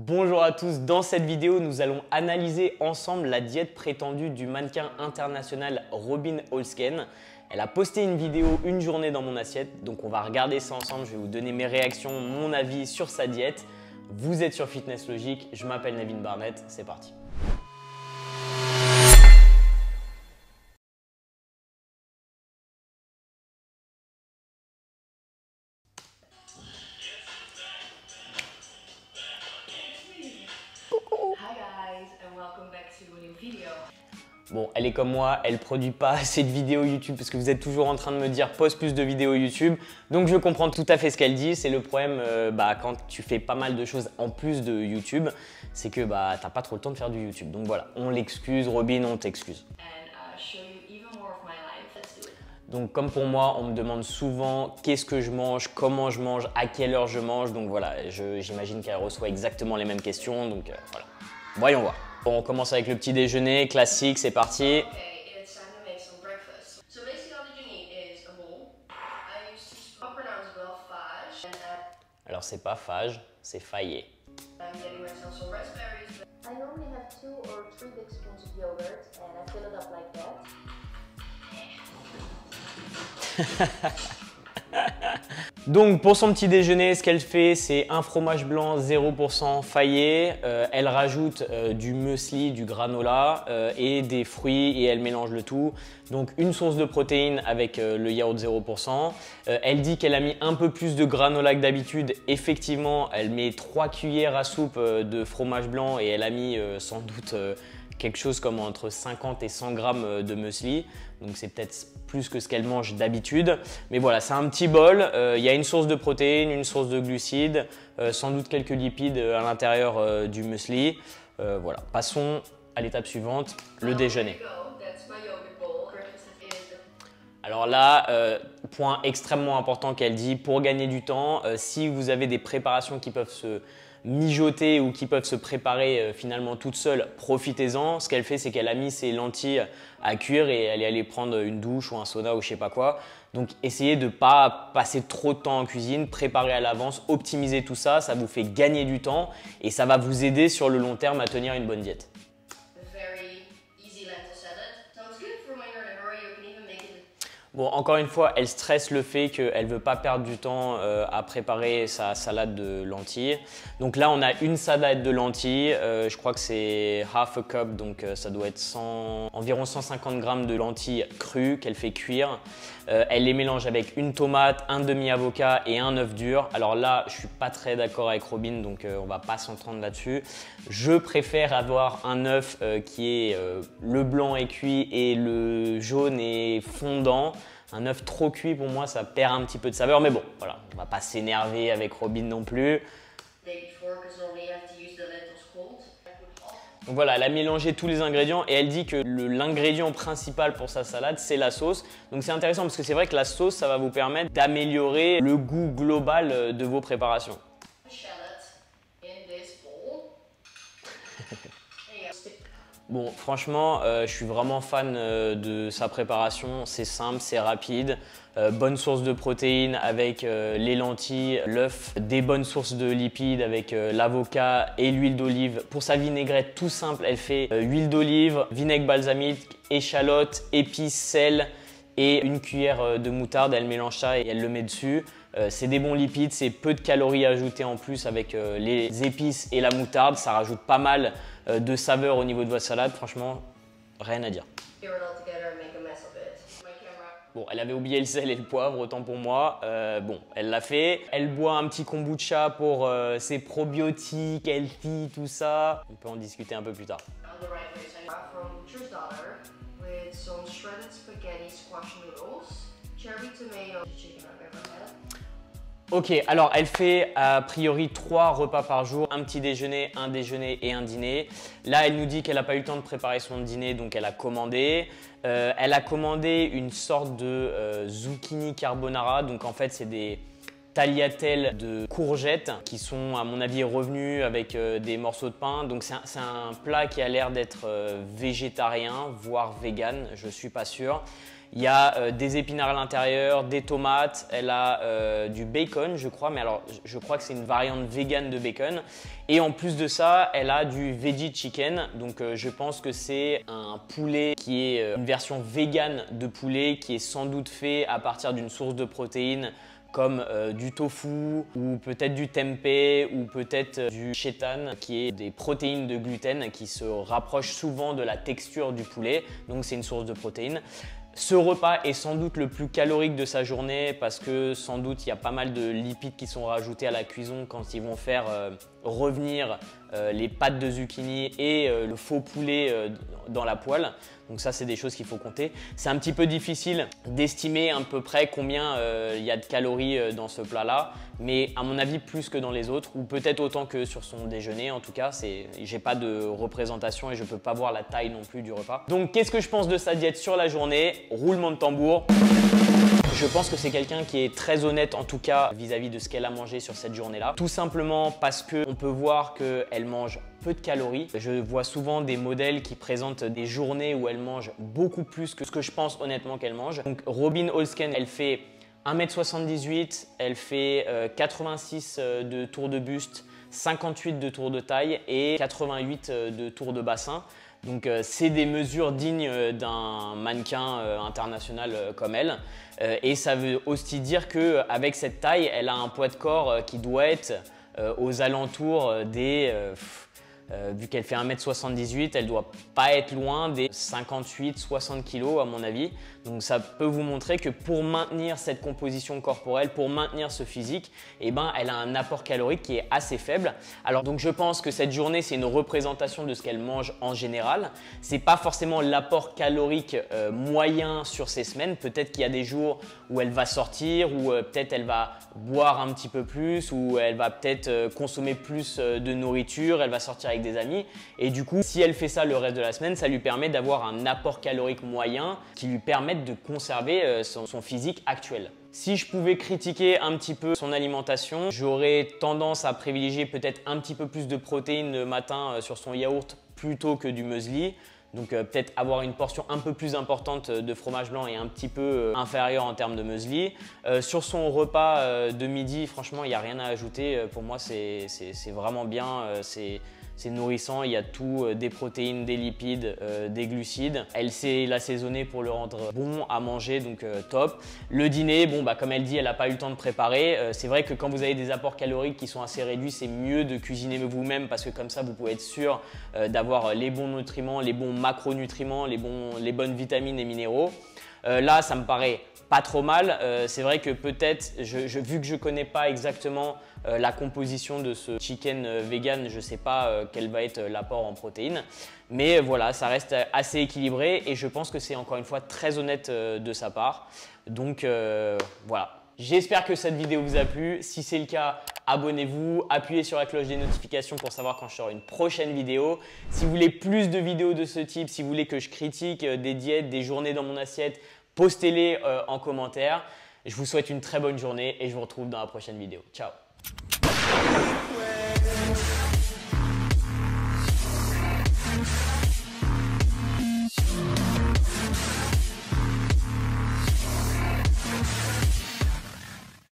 Bonjour à tous, dans cette vidéo nous allons analyser ensemble la diète prétendue du mannequin international Robin Olsen. Elle a posté une vidéo une journée dans mon assiette, donc on va regarder ça ensemble, je vais vous donner mes réactions, mon avis sur sa diète. Vous êtes sur Fitness Logic, je m'appelle Navin Barnett, c'est parti. Bon, elle est comme moi, elle produit pas assez de vidéos YouTube parce que vous êtes toujours en train de me dire poste plus de vidéos YouTube. Donc je comprends tout à fait ce qu'elle dit. C'est le problème quand tu fais pas mal de choses en plus de YouTube, c'est que t'as pas trop le temps de faire du YouTube. Donc voilà, on l'excuse, Robin, on t'excuse. Donc comme pour moi, on me demande souvent qu'est-ce que je mange, comment je mange, à quelle heure je mange. Donc voilà, j'imagine qu'elle reçoit exactement les mêmes questions. Donc voilà, voyons voir. Bon, on commence avec le petit déjeuner, classique, c'est parti. Alors c'est pas phage, c'est faillé. Donc pour son petit déjeuner, ce qu'elle fait, c'est un fromage blanc 0% faillé. Elle rajoute du muesli, du granola et des fruits et elle mélange le tout. Donc une source de protéines avec le yaourt 0%. Elle dit qu'elle a mis un peu plus de granola que d'habitude. Effectivement, elle met 3 cuillères à soupe de fromage blanc et elle a mis sans doute quelque chose comme entre 50 et 100 grammes de muesli. Donc c'est peut-être plus que ce qu'elle mange d'habitude. Mais voilà, c'est un petit bol. Il y a une source de protéines, une source de glucides, sans doute quelques lipides à l'intérieur du muesli. Voilà, passons à l'étape suivante, le déjeuner. Alors là, point extrêmement important qu'elle dit, pour gagner du temps, si vous avez des préparations qui peuvent se mijoter ou qui peuvent se préparer finalement toutes seules, profitez-en. Ce qu'elle fait, c'est qu'elle a mis ses lentilles à cuire et elle est allée prendre une douche ou un sauna ou je sais pas quoi. Donc essayez de ne pas passer trop de temps en cuisine, préparer à l'avance, optimiser tout ça, ça vous fait gagner du temps et ça va vous aider sur le long terme à tenir une bonne diète. Bon, encore une fois, elle stresse le fait qu'elle ne veut pas perdre du temps à préparer sa salade de lentilles. Donc là, on a une salade de lentilles. Je crois que c'est half a cup, donc ça doit être environ 150 grammes de lentilles crues qu'elle fait cuire. Elle les mélange avec une tomate, un demi-avocat et un œuf dur. Alors là, je ne suis pas très d'accord avec Robin, donc on ne va pas s'entendre là-dessus. Je préfère avoir un œuf qui est le blanc est cuit et le jaune est fondant. Un œuf trop cuit, pour moi, ça perd un petit peu de saveur. Mais bon, voilà, on ne va pas s'énerver avec Robin non plus. Donc voilà, elle a mélangé tous les ingrédients et elle dit que l'ingrédient principal pour sa salade, c'est la sauce. Donc c'est intéressant parce que c'est vrai que la sauce, ça va vous permettre d'améliorer le goût global de vos préparations. Bon, franchement, je suis vraiment fan de sa préparation. C'est simple, c'est rapide. Bonne source de protéines avec les lentilles, l'œuf, des bonnes sources de lipides avec l'avocat et l'huile d'olive. Pour sa vinaigrette tout simple, elle fait huile d'olive, vinaigre balsamique, échalote, épices, sel et une cuillère de moutarde. Elle mélange ça et elle le met dessus. C'est des bons lipides, c'est peu de calories ajoutées en plus avec les épices et la moutarde. Ça rajoute pas mal de saveur au niveau de votre salade. Franchement, rien à dire. Bon, elle avait oublié le sel et le poivre, autant pour moi. Bon, elle l'a fait. Elle boit un petit kombucha pour ses probiotiques, healthy, tout ça. On peut en discuter un peu plus tard. Ok, alors elle fait a priori 3 repas par jour, un petit déjeuner, un déjeuner et un dîner. Là, elle nous dit qu'elle n'a pas eu le temps de préparer son dîner, donc elle a commandé. Elle a commandé une sorte de zucchini carbonara, donc en fait c'est des tagliatelles de courgettes qui sont à mon avis revenus avec des morceaux de pain. Donc c'est un plat qui a l'air d'être végétarien, voire vegan, je ne suis pas sûr. Il y a des épinards à l'intérieur, des tomates, elle a du bacon je crois, mais alors je crois que c'est une variante vegan de bacon. Et en plus de ça, elle a du veggie chicken, donc je pense que c'est un poulet qui est une version vegan de poulet qui est sans doute fait à partir d'une source de protéines comme du tofu ou peut-être du tempeh ou peut-être du seitan qui est des protéines de gluten qui se rapprochent souvent de la texture du poulet, donc c'est une source de protéines. Ce repas est sans doute le plus calorique de sa journée parce que sans doute il y a pas mal de lipides qui sont rajoutés à la cuisson quand ils vont faire revenir les pâtes de zucchini et le faux poulet dans la poêle. Donc ça, c'est des choses qu'il faut compter. C'est un petit peu difficile d'estimer à peu près combien il y a de calories dans ce plat-là, mais à mon avis plus que dans les autres, ou peut-être autant que sur son déjeuner. En tout cas, j'ai pas de représentation et je peux pas voir la taille non plus du repas. Donc qu'est-ce que je pense de sa diète sur la journée? Roulement de tambour. Je pense que c'est quelqu'un qui est très honnête en tout cas vis-à-vis de ce qu'elle a mangé sur cette journée-là. Tout simplement parce qu'on peut voir qu'elle mange peu de calories. Je vois souvent des modèles qui présentent des journées où elle mange beaucoup plus que ce que je pense honnêtement qu'elle mange. Donc Robin Olsen, elle fait 1m78, elle fait 86 de tours de buste, 58 de tours de taille et 88 de tours de bassin. Donc c'est des mesures dignes d'un mannequin international comme elle. Et ça veut aussi dire qu'avec cette taille, elle a un poids de corps qui doit être aux alentours des… vu qu'elle fait 1m78, elle ne doit pas être loin des 58-60 kg à mon avis. Donc ça peut vous montrer que pour maintenir cette composition corporelle, pour maintenir ce physique, eh ben, elle a un apport calorique qui est assez faible. Alors donc je pense que cette journée, c'est une représentation de ce qu'elle mange en général. Ce n'est pas forcément l'apport calorique moyen sur ces semaines. Peut-être qu'il y a des jours où elle va sortir, où peut-être elle va boire un petit peu plus, où elle va peut-être consommer plus de nourriture, elle va sortir avec des amis. Et du coup, si elle fait ça le reste de la semaine, ça lui permet d'avoir un apport calorique moyen qui lui permet de conserver son physique actuel. Si je pouvais critiquer un petit peu son alimentation, j'aurais tendance à privilégier peut-être un petit peu plus de protéines le matin sur son yaourt plutôt que du muesli. Donc peut-être avoir une portion un peu plus importante de fromage blanc et un petit peu inférieure en termes de muesli. Sur son repas de midi, franchement, il n'y a rien à ajouter. Pour moi, c'est vraiment bien. C'est nourrissant, il y a tout, des protéines, des lipides, des glucides. Elle sait l'assaisonner pour le rendre bon à manger, donc top. Le dîner, bon, bah, comme elle dit, elle n'a pas eu le temps de préparer. C'est vrai que quand vous avez des apports caloriques qui sont assez réduits, c'est mieux de cuisiner vous-même parce que comme ça, vous pouvez être sûr d'avoir les bons nutriments, les bons macronutriments, les bonnes vitamines et minéraux. Là, ça me paraît pas trop mal. C'est vrai que peut-être, vu que je ne connais pas exactement la composition de ce chicken vegan, je ne sais pas quel va être l'apport en protéines. Mais voilà, ça reste assez équilibré et je pense que c'est encore une fois très honnête de sa part. Donc voilà. J'espère que cette vidéo vous a plu. Si c'est le cas, abonnez-vous, appuyez sur la cloche des notifications pour savoir quand je sors une prochaine vidéo. Si vous voulez plus de vidéos de ce type, si vous voulez que je critique des diètes, des journées dans mon assiette, postez-les en commentaire. Je vous souhaite une très bonne journée et je vous retrouve dans la prochaine vidéo. Ciao!